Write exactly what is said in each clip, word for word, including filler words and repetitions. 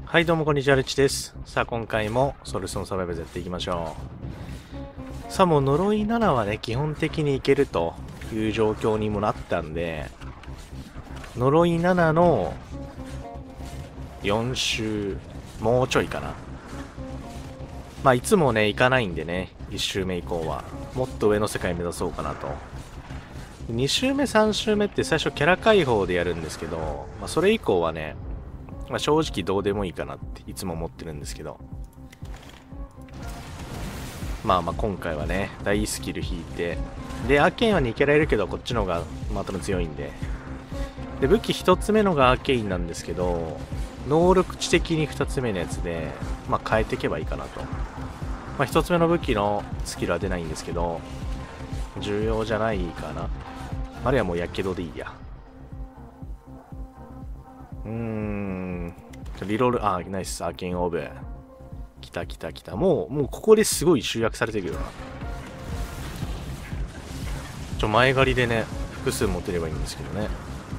はい、どうもこんにちは、ルチです。さあ、今回もソルスのサバイバルやっていきましょう。さあ、もう呪いななはね、基本的にいけるという状況にもなったんで、呪いななのよん周、もうちょいかな。まあ、いつもね、行かないんでね、いち周目以降は。もっと上の世界目指そうかなと。に周目、さん周目って最初キャラ解放でやるんですけど、まあ、それ以降はね、まあ、正直どうでもいいかなっていつも思ってるんですけど。まあまあ今回はね、大スキル引いて、で、アーケインはにケラいるけど、こっちの方がまたの強いんで。で、武器ひとつめのがアーケインなんですけど、能力値的にふたつめのやつで、まあ変えていけばいいかなと。まあひとつめの武器のスキルは出ないんですけど、重要じゃないかな。あるいはもうやけどでいいや。うーん。リロール、あ、ナイス、アーケインオーブ。来た来た来た。もう、もうここですごい集約されてるけどな。ちょ、前借りでね、複数持てればいいんですけどね。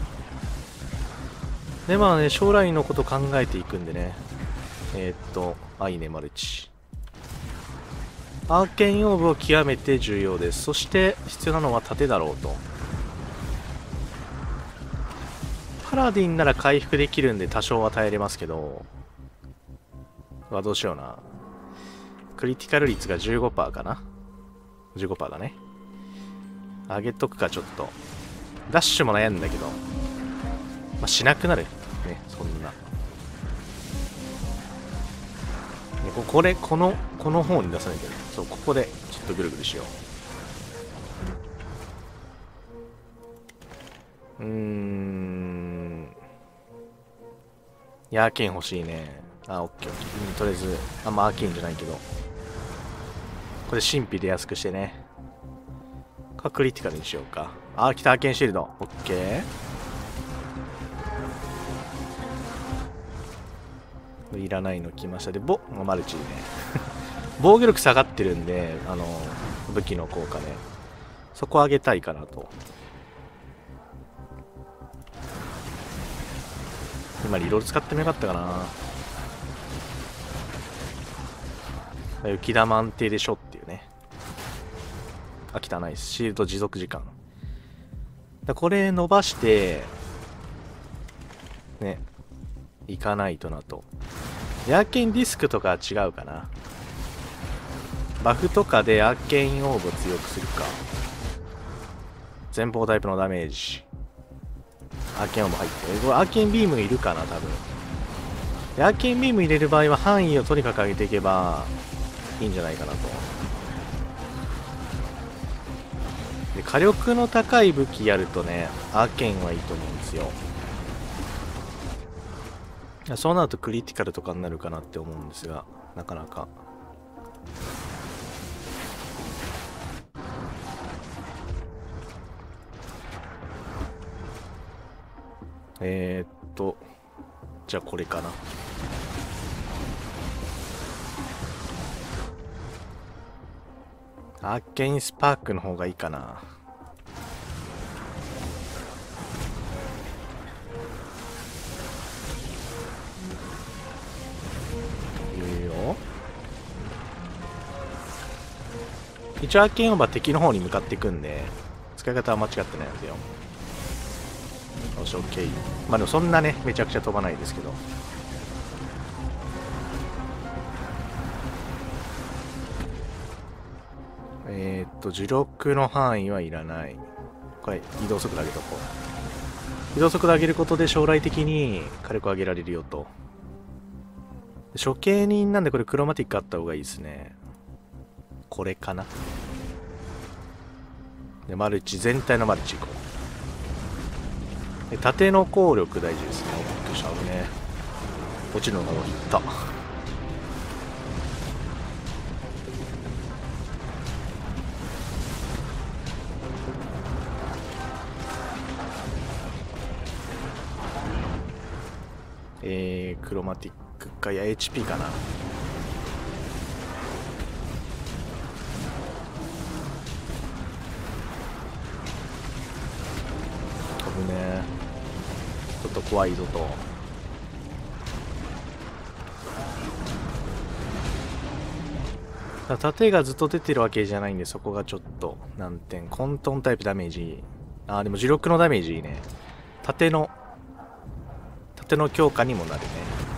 で、まあね、将来のこと考えていくんでね。えー、っと、あ、いいね、マルチ。アーケインオーブを極めて重要です。そして、必要なのは盾だろうと。パラディンなら回復できるんで多少は耐えれますけど、はどうしような。クリティカル率が じゅうごパーセント かな ?じゅうごパーセント だね。上げとくか、ちょっと。ダッシュも悩んだけど。まあ、しなくなる。ね、そんな。ね、ここれ、この、この方に出さないけど。そう、ここで、ちょっとぐるぐるしよう。うーん。いや、アーケイン欲しいね。あ、オッケーオッケー。うん、とりあえず、あんまアーケインじゃないけど。これ、神秘で安くしてね。か、クリティカルにしようか。あ、来た、アーケインシールド。オッケー。いらないの来ました。で、ボ、マルチね。防御力下がってるんで、あの、武器の効果ね。そこ上げたいかなと。今、リロール使ってもよかったかな。雪玉安定でしょっていうね。あ、汚いです。シールド持続時間。だこれ伸ばして、ね、いかないとなと。アーケインディスクとかは違うかな。バフとかでアーケインオーブを強くするか。前方タイプのダメージ。アーケインオーブ入ってる。これアーケインビームいるかな、多分。でアーケインビーム入れる場合は範囲をとにかく上げていけばいいんじゃないかなと。で火力の高い武器やるとね、アーケインはいいと思うんですよ。そうなるとクリティカルとかになるかなって思うんですが、なかなか。えー、っと、じゃあこれかな。アーケインスパークの方がいいかな。いいよ。一応アーケインオーバー敵の方に向かっていくんで、使い方は間違ってないんですよ。よし、オッケー。まあでもそんなね、めちゃくちゃ飛ばないですけど。えー、っと、呪力の範囲はいらない。これ、移動速度上げとこう。移動速度上げることで将来的に火力上げられるよと。処刑人なんでこれクロマティックあった方がいいですね。これかな。で、マルチ、全体のマルチいこう。で、縦の効力大事ですね。大きくしちゃうね。落ちるのがいった。えー、クロマティックか、いや、エイチピー かな。飛ぶね。ちょっと怖いぞと。 盾がずっと出てるわけじゃないんで、そこがちょっと難点。混沌タイプダメージ。あー、でも呪力のダメージいいね。盾の、盾の強化にもなるね。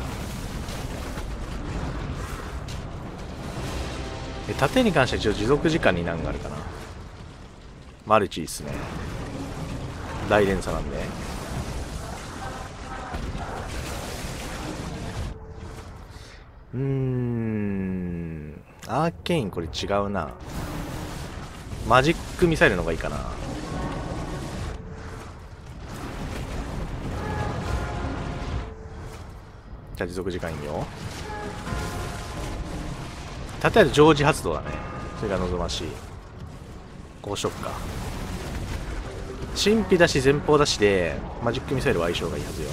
で盾に関しては一応持続時間に難があるかな。マルチですね。大連鎖なんで。うーん。アーケインこれ違うな。マジックミサイルの方がいいかな。じゃあ持続時間いいよ。盾は常時発動だね。それが望ましい。こうしよっか。神秘だし前方だしでマジックミサイルは相性がいいはずよ。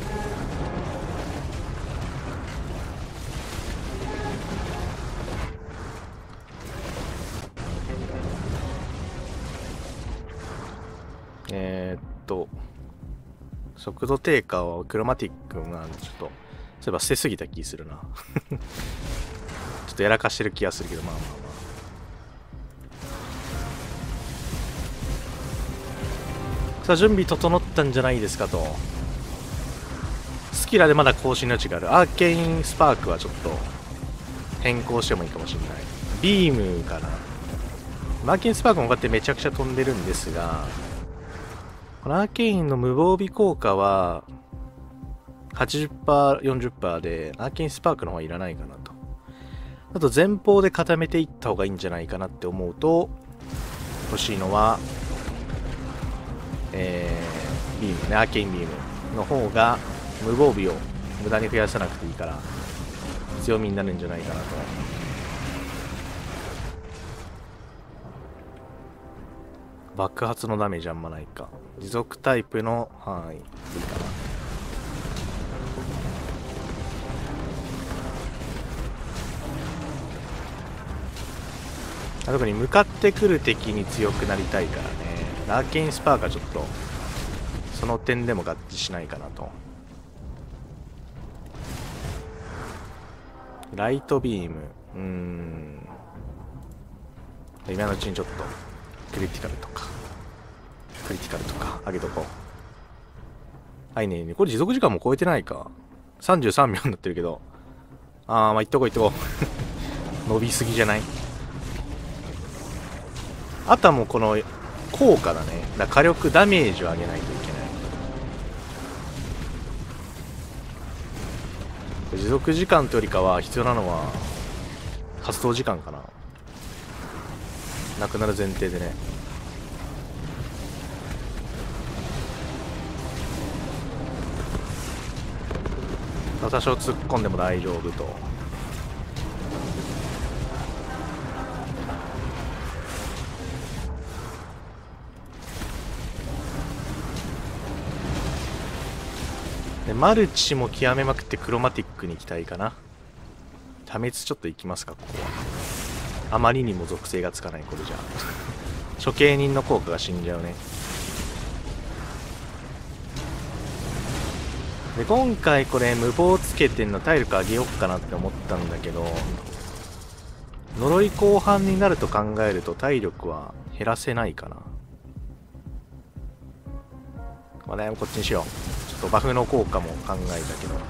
えー、っと速度低下はクロマティックがちょっとそういえば捨てすぎた気するなちょっとやらかしてる気がするけど、まあまあまあ。さあ準備整ったんじゃないですかと。スキラでまだ更新の余地がある。アーケインスパークはちょっと変更してもいいかもしれない。ビームかな。アーケインスパークもこうやってめちゃくちゃ飛んでるんですが、このアーケインの無防備効果は はちじゅっパーセント、よんじゅっパーセント で、アーケインスパークの方はいらないかなと。あと前方で固めていった方がいいんじゃないかなって思うと、欲しいのは、えー、ビームね、アーケインビームの方が無防備を無駄に増やさなくていいから強みになるんじゃないかなと。爆発のダメージあんまないか。持続タイプの範囲いいかな。特に向かってくる敵に強くなりたいからね。アーケインスパークはちょっとその点でも合致しないかなと。ライトビーム、うーん、今のうちにちょっとクリティカルとかクリティカルとか上げとこう。はいね、これ持続時間も超えてないか。さんじゅうさんびょうになってるけど、あーまあいっとこういっとこう伸びすぎじゃない？あとはもうこの効果だね。だから火力ダメージを上げないといけない。持続時間というよりかは必要なのは発動時間かな。なくなる前提でね。多少突っ込んでも大丈夫と。でマルチも極めまくってクロマティックに行きたいかな。破滅ちょっと行きますか、ここは。あまりにも属性がつかない、これじゃ処刑人の効果が死んじゃうね。で今回これ無防つけてんの体力上げよっかなって思ったんだけど、呪い後半になると考えると体力は減らせないかな。まあね、こっちにしよう。ちょっとバフの効果も考えたけど、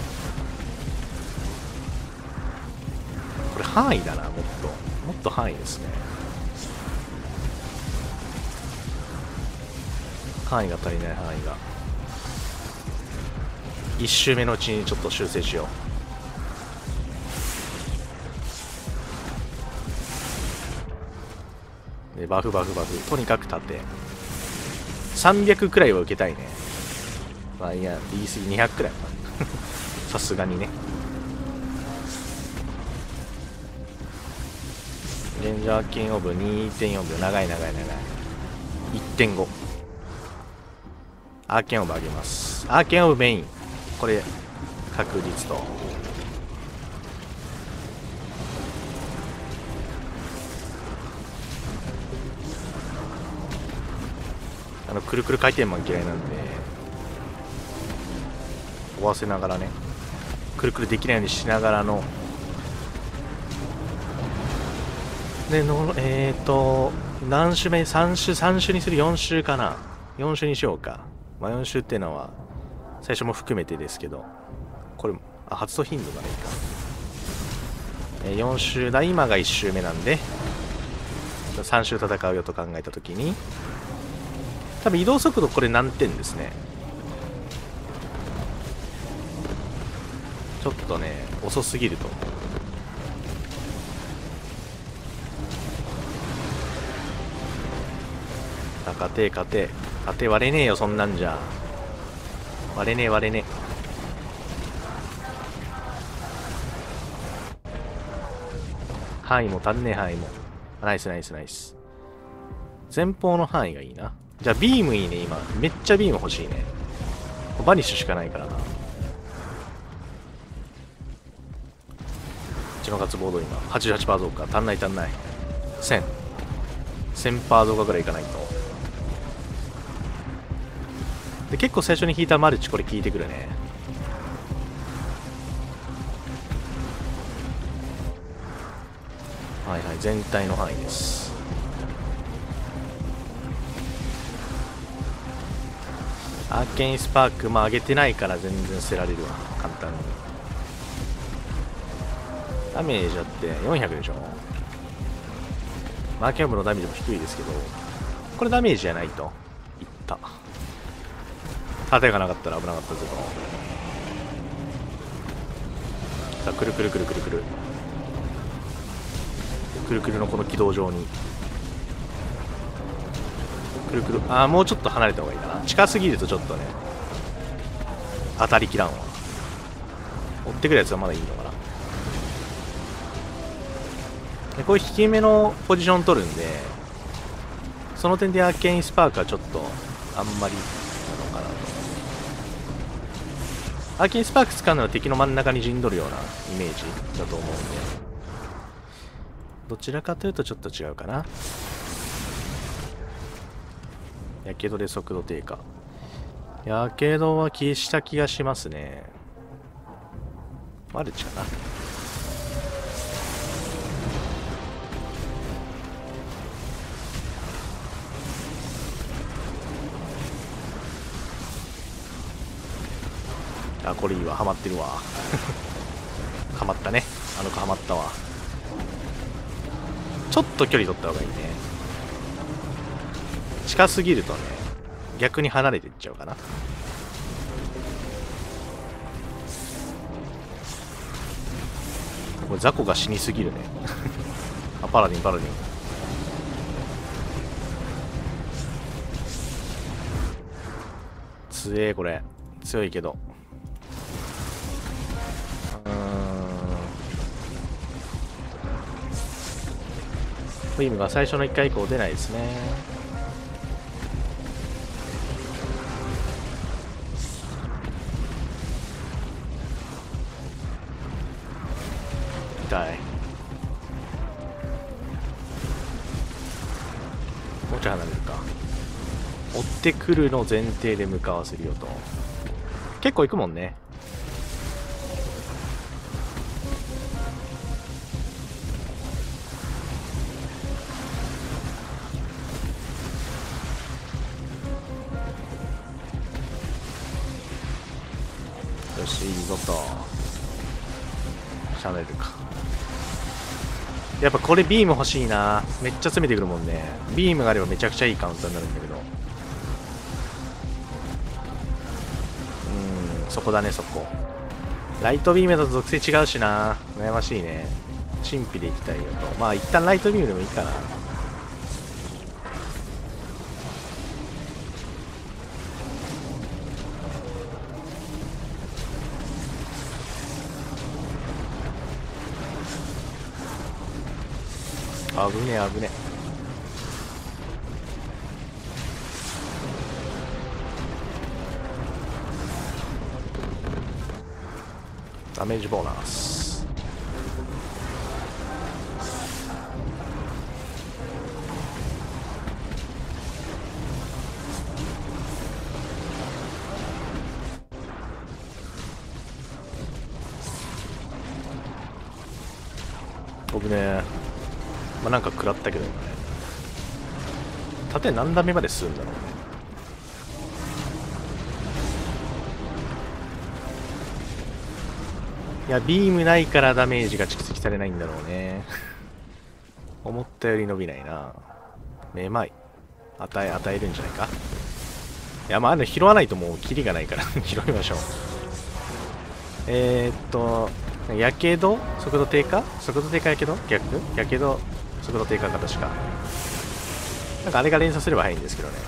これ範囲だな。もっともっと範囲ですね。範囲が足りない。範囲がいち周目のうちにちょっと修正しよう。でバフバフバフ、とにかく縦さんびゃくくらいは受けたいね。まあいや言い過ぎ、にひゃくくらいさすがにね。レンジャーキンオブ にてんよん 秒、長い長い長い。 いってんご アーケンオブ上げます。アーケンオブメイン、これ確実と。あのくるくる回転マン嫌いなんで追わせながらね、くるくるできないようにしながらのでのえっ、ー、と何周目、さん周さん周にする、よん周かな、よん周にしようか。まあよん周っていうのは最初も含めてですけど、これあ発動頻度がねいいか、えー、よん周だ。今がいち周目なんでさん周戦うよと考えたときに、多分移動速度これ難点ですね。ちょっとね遅すぎると思う。あ、勝て勝て勝て、割れねえよそんなんじゃ。割れねえ割れねえ。範囲も足んねえ範囲も。ナイスナイスナイス。前方の範囲がいいな。じゃあビームいいね。今めっちゃビーム欲しいね。バニッシュしかないからな。うちの活ボード今 はちじゅうはちパーセント 増加。足んない足んない。せん せんパーセント 増加ぐらいいかないと。で結構最初に引いたマルチこれ効いてくるね。はいはい、全体の範囲です。アーケインスパーク、まあ上げてないから全然捨てられるわ、簡単に。ダメージだってよんひゃくでしょ。マーケンブのダメージも低いですけど、これダメージじゃないといった。盾がなかったら危なかったけど。さあくるくるくるくるくるくるくるのこの軌道上にくるくる。ああもうちょっと離れた方がいいかな。近すぎるとちょっとね当たりきらんわ。追ってくるやつはまだいいのかな。でこういう引き目のポジション取るんで、その点でアーケインスパークはちょっとあんまりなのかなと。アーケインスパーク使うのは敵の真ん中に陣取るようなイメージだと思うんで、どちらかというとちょっと違うかな。やけどで速度低下。やけどは消した気がしますね。マルチかな。あ、これいいわ。ハマってるわ。ハマったね。あの子ハマったわ。ちょっと距離取った方がいいね。近すぎるとね、逆に離れていっちゃうかな。これ雑魚が死にすぎるね。あ、パラディンパラディン。強えこれ。強いけど。うーん。フィームが最初のいっかい以降出ないですね。痛い。もうちょい離れるか。追ってくるの前提で向かわせるよと。結構行くもんね。よし、いいぞと。シャネルか。やっぱこれビーム欲しいな。めっちゃ攻めてくるもんね。ビームがあればめちゃくちゃいいカウンターになるんだけど。うん、そこだね、そこ。ライトビームだと属性違うしな。悩ましいね。神秘でいきたいよと。まあ一旦ライトビームでもいいかな。危ねえ危ねえ。ダメージボーナス。危ねえ。 まあ、なんか食らったけど今ね。縦何ダメまで進んだろうね。いや、ビームないからダメージが蓄積されないんだろうね。思ったより伸びないな。めまい。与え、与えるんじゃないか。いや、まあ、あの拾わないともうキリがないから拾いましょう。えー、っと、やけど速度低下速度低下やけど逆やけど速度低下か確か。なんかあれが連鎖すれば早いんですけどね。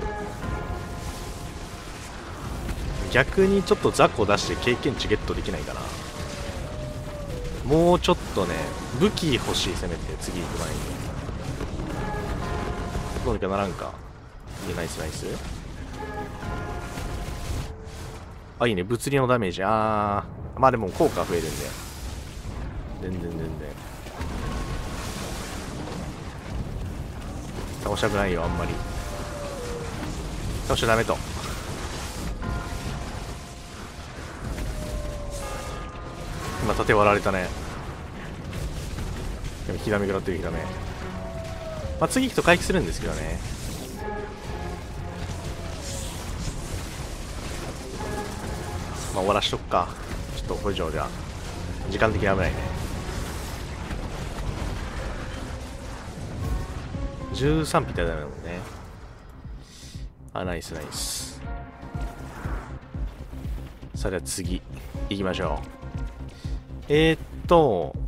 逆にちょっと雑魚出して経験値ゲットできないかな。もうちょっとね、武器欲しい、せめて次行く前に。どうにかならんか。いい、ナイスナイス。あ、いいね、物理のダメージ。あー、まあでも効果増えるんで。全然全然。倒したくないよ、あんまり。倒しちゃダメと。今、盾割られたね。でも、火ダメ食らってる、火ダメ。まあ、次行くと回復するんですけどね。まあ、終わらしとくか。ちょっと、これ以上じゃ、時間的に危ないね。じゅうさんピッタリダメだもんね。あ、ナイスナイス。さあ、では次、行きましょう。えー、っと、